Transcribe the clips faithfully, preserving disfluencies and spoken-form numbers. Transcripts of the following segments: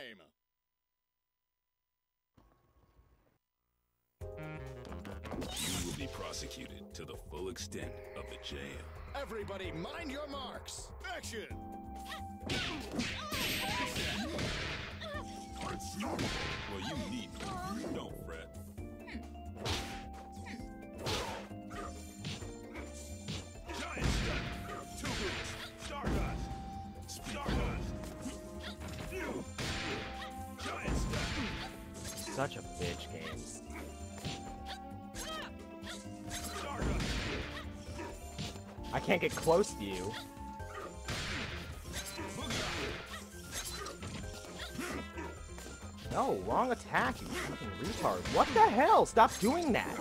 You will be prosecuted to the full extent of the jail. Everybody, mind your marks. Action! Well, you need me. Don't fret. Giant step. Two boots. Stardust. Stardust. Phew. Giant step. Such a bitch game. Stardust. I can't get close to you. No, wrong attack, you fucking retard. What the hell? Stop doing that!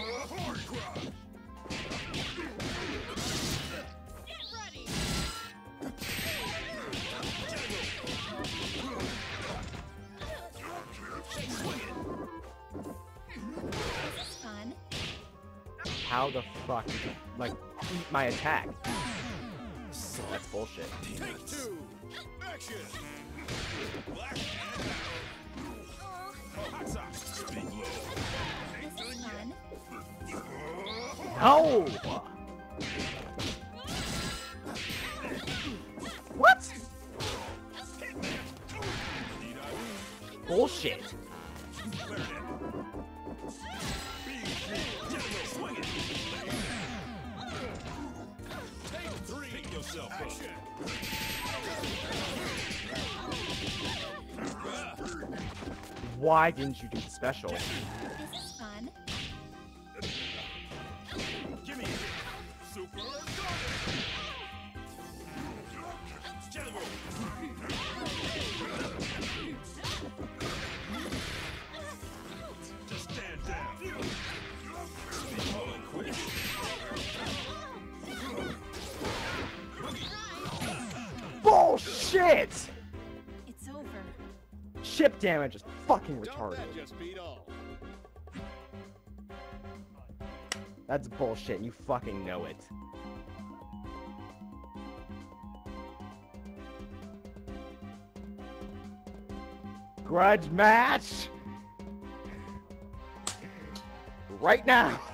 How the fuck did you, like, eat my attack? That's bullshit. Take two. Action. Black No! What? Bullshit. Why didn't you do the special? This is fun. Give me super Just stand down. Bullshit! It's over. Chip damage is fucking retarded. Don't that just beat all? That's bullshit, and you fucking know it. Grudge match! Right now!